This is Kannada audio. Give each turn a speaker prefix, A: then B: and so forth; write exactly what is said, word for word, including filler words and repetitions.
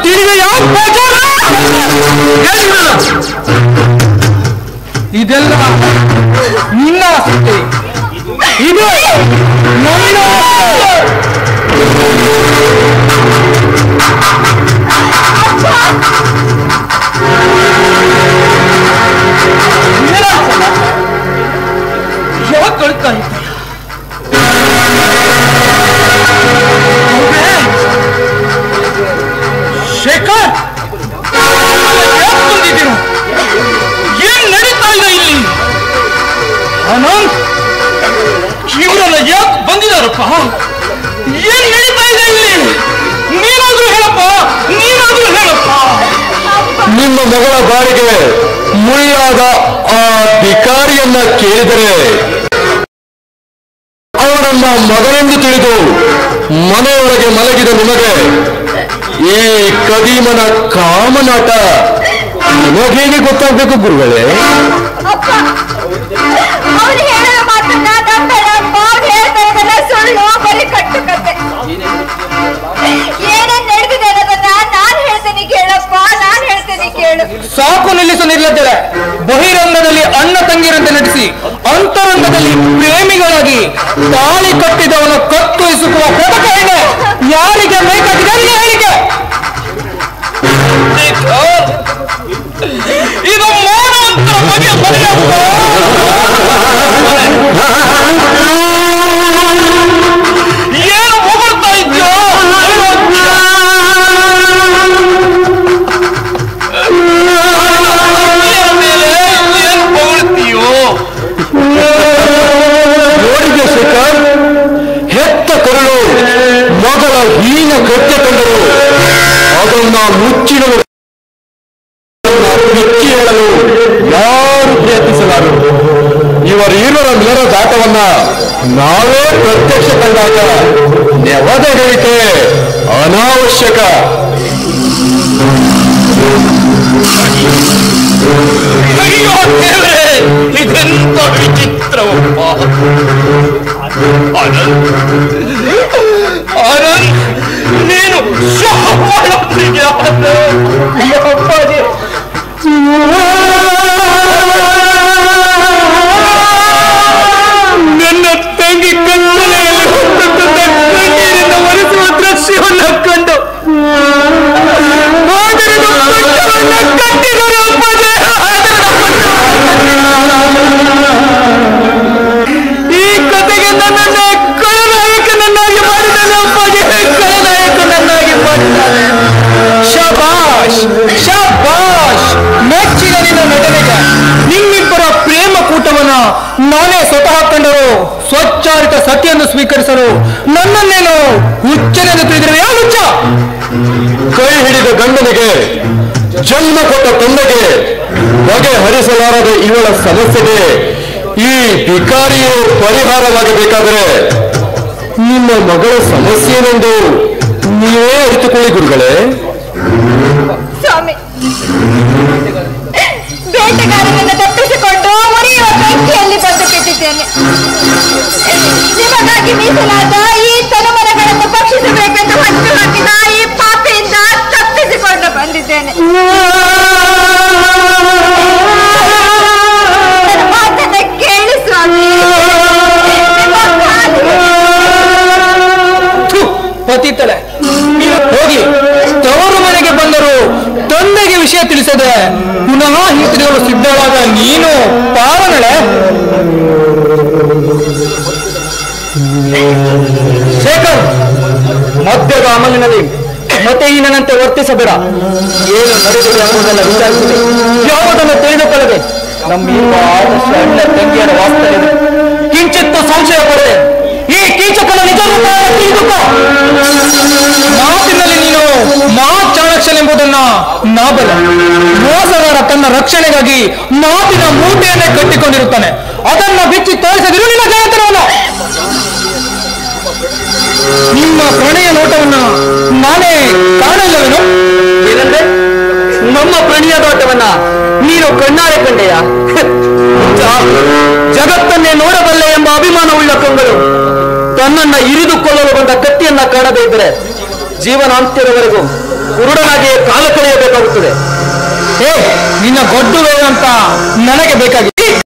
A: ತಿಳಿದೆಯಾ? ಇದೆಲ್ಲ ನಿನ್ನ ಆಸ್ತಿ, ಇದು ನನ್ನ ಯಾಕೆ ಕಳ್ತಾ ಇದ್ದೀಯ? ಶೇಖರ್, ಬಂದಿದ್ದೀರ? ಏನ್ ನಡೀತಾ ಇದೆ ಇಲ್ಲಿ? ಆನಂದ್, ಇವರೆಲ್ಲ ಯಾಕೆ ಬಂದಿದಾರಪ್ಪ? ಏನ್ ನಡೀತಾ ಇದೆ ಇಲ್ಲಿ? ನೀನಾದ್ರೂ ಹೇಳಪ್ಪ, ನೀನಾದ್ರೂ ಹೇಳಪ್ಪ.
B: ನಿಮ್ಮ ಮಗಳ ಬಾರಿಗೆ ಮುಳ್ಳಾದ ಆ ಭಿಕಾರಿಯನ್ನ ಕೇಳಿದರೆ ಅವನನ್ನ ಮಗನೆಂದು ತಿಳಿದು ಮನೆಯೊಳಗೆ ಮಲಗಿದ ನಿಮಗೆ ಈ ಕದೀಮನ ಕಾಮನಾಟ ನಿಮಗೇಗೆ ಗೊತ್ತಾಗಬೇಕು ಗುರುಗಳೇ?
A: ಸಾಕು, ನಿಲ್ಲಿಸು ನಿರ್ಲಜ್ಜರೆ. ಬಹಿರಂಗದಲ್ಲಿ ಅಣ್ಣ ತಂಗಿರಂತೆ ನಟಿಸಿ ಅಂತರಂಗದಲ್ಲಿ ಪ್ರೇಮಿಗಳಾಗಿ ತಾಳಿ ಕಟ್ಟಿದವನ ಕತ್ತು ಇಸುಕುವ ಪದಕ ಇದೆ. ಯಾರಿಗೆ ಬೇಕಾಗಿದೆ ಹೇಳಿಕೆ? ಇದು ಮಾನವಂತರ ಬಗೆಯ ಬಗೆಯಪ್ಪ. ಏನು ಹೊಗಳ್ತಾ ಇದ್ಯೋ?
B: ನೋಡಿದೆ ಶೇಖರ್, ಹೆತ್ತ ಕರುಳು ಮಗಳ ಹೀನ ಕೃತ್ಯ ಕಂಡರು ಅದನ್ನ ಮುಚ್ಚಿನವರು ಬಿಚ್ಚಿ ಹೇಳಲು ಯಾರು ಪ್ರಯತ್ನಿಸಲಾರರು. ಇವರಿಬ್ಬರ ನೇರ ಜಾತವನ್ನ ನಾವೇ ಪ್ರತ್ಯಕ್ಷ ಕಂಡಾಗ ನೆವದ ಹೇಳಿಕೆ ಅನಾವಶ್ಯಕ.
A: ಅಯ್ಯೋ ದೇವರೇ, ಇದೆಂತ ವಿಚಿತ್ರವಪ್ಪ. ಆನಂದ್, ಆನಂದ್, ನೀನು ಶಾಪಕ್ಕೆ ನನ್ನ ತಂಗಿ ಕತ್ತಲೆಯಲ್ಲಿ ಹುಟ್ಟುತ್ತಿದ್ದ ಕಣ್ಣೀರಿನ ಒರೆಸುವ ದೃಶ್ಯವನ್ನು ಕಂಡು ಈ ಕತೆಗೆ ನನ್ನನ್ನೇ ಖಳನಾಯಕನನ್ನಾಗಿ ಮಾಡಿದ್ದಾನೆ. ಅಪ್ಪಗೆ ಖಳನಾಯಕನನ್ನಾಗಿ ಮಾಡಿದ್ದಾನೆ. ಶಬಾಷ್, ಶಬಾಷ್. ಮೆಚ್ಚಿದ ನಿನ್ನ ನಟನೆಗೆ ನಿಮ್ಮಿಬ್ಬರ ಪ್ರೇಮ ಕೂಟವನ್ನ ನಾನೇ ಸ್ವತಃ ಕಂಡರು ಸ್ವಚ್ಚಾರಿತ ಸತಿಯನ್ನು ಸ್ವೀಕರಿಸಲು ನನ್ನನ್ನೇನು ಹುಚ್ಚನೆಂದು ತಿಳಿದಿರುವ ಯಾವ ಹುಚ್ಚ?
B: ಕೈ ಹಿಡಿದ ಗಂಡನಿಗೆ ಜನ್ಮ ಕೊಟ್ಟ ತಂದೆಗೆ ಬಗೆಹರಿಸಲಾರದ ಇವಳ ಸಮಸ್ಯೆಗೆ ಈ ಭಿಕಾರಿಯು ಪರಿಹಾರವಾಗಬೇಕಾದರೆ ನಿಮ್ಮ ಮಗಳ ಸಮಸ್ಯೆ ಏನೆಂದು ನೀವೇ ಅರಿತುಕೊಳ್ಳಿ ಗುರುಗಳೇ.
C: ಸ್ವಾಮಿ, ಬೇಟೆಗಾರನನ್ನು ತಪ್ಪಿಸಿಕೊಂಡು ಉರಿಯುವ ಬೆಂಕಿಯಲ್ಲಿ ಬಂದು ಕೆಟ್ಟಿದ್ದೇನೆ. ನಿಮಗಾಗಿ ಮೀಸಲಾದ ಈ ತನುಮರಗಳನ್ನು ಭಕ್ಷಿಸಬೇಕೆಂದು ಹಚ್ಚು ಹಾಕಿದ ಈ ಪಾಪೆಯಿಂದ ತಪ್ಪಿಸಿಕೊಂಡು ಬಂದಿದ್ದೇನೆ. ಮಾತನ್ನ ಕೇಳಿ ಸ್ವಾಮಿ.
A: ಪತಿತಲೆ ಹೋಗಿ ತವರು ಮನೆಗೆ ಬಂದರು ತಂದೆಗೆ ವಿಷಯ ತಿಳಿಸದೆ ಪುನಃ ಹಿಂತಿರುಗಲು ಸಿದ್ಧವಾದ ನೀನು ಪಾವನಳೆ. ಶೇಖರ್, ಮದ್ಯದ ಅಮಲಿನಲ್ಲಿ ಮತಹೀನಂತೆ ವರ್ತಿಸಬೇಡ. ಏನು ನಡೆದಿದೆ ಎಂಬುದನ್ನು ವಿಚಾರಿಸಿದೆ. ಯಾವುದನ್ನು ತಿಳಿದುಕೊಳ್ಳದೆ ನಮ್ಮ ಆದಷ್ಟು ಅಣ್ಣ ತಂಗಿಯರ ವಾಸ್ತವ ಕಿಂಚಿತ್ತು ಸಂಶಯ ಪಡೆ. ಈ ಕೀಚಕನ ನಿಜ ರೂಪ ತಿಳಿದುಕೋ. ಮಾತಿನಲ್ಲಿ ನೀನು ಮಹಾ ಚಾಣಕ್ಷನೆಂಬುದನ್ನ ನಾಬಲ. ಮೋಸಗಾರ ತನ್ನ ರಕ್ಷಣೆಗಾಗಿ ಮಾತಿನ ಮೂಟೆಯನ್ನೇ ಕಟ್ಟಿಕೊಂಡಿರುತ್ತಾನೆ. ಅದನ್ನ ಬಿಚ್ಚಿ ತೋರಿಸದಿರು ನಿನ್ನ ಜಯತನವಲ್ಲ. ನಿಮ್ಮ ಪ್ರಣಯ ನೋಟವನ್ನ ನಾನೇ ಕಾಣಲ್ಲವೇನು? ಏನಂದ್ರೆ ನಮ್ಮ ಪ್ರಣಯ ನೋಟವನ್ನ ನೀನು ಕಣ್ಣಾರೆ ಕಂಡೆಯ? ಜಗತ್ತನ್ನೇ ನೋಡಬಲ್ಲೆ ಎಂಬ ಅಭಿಮಾನವುಳ್ಳ ಕಂಗಳು ತನ್ನನ್ನ ಇರಿದುಕೊಳ್ಳಲು ಬಂದ ಕತ್ತಿಯನ್ನ ಕಾಣದೇ ಇದ್ದರೆ
B: ಜೀವನಾಂತ್ಯದವರೆಗೂ ಕುರುಡನಾಗಿಯೇ ಕಾಲ ಕಳೆಯಬೇಕಾಗುತ್ತದೆ.
A: ಏ ನಿನ್ನ ಗೊಡ್ಡು ವೇದಾಂತ ನನಗೆ ಬೇಕಾಗಿ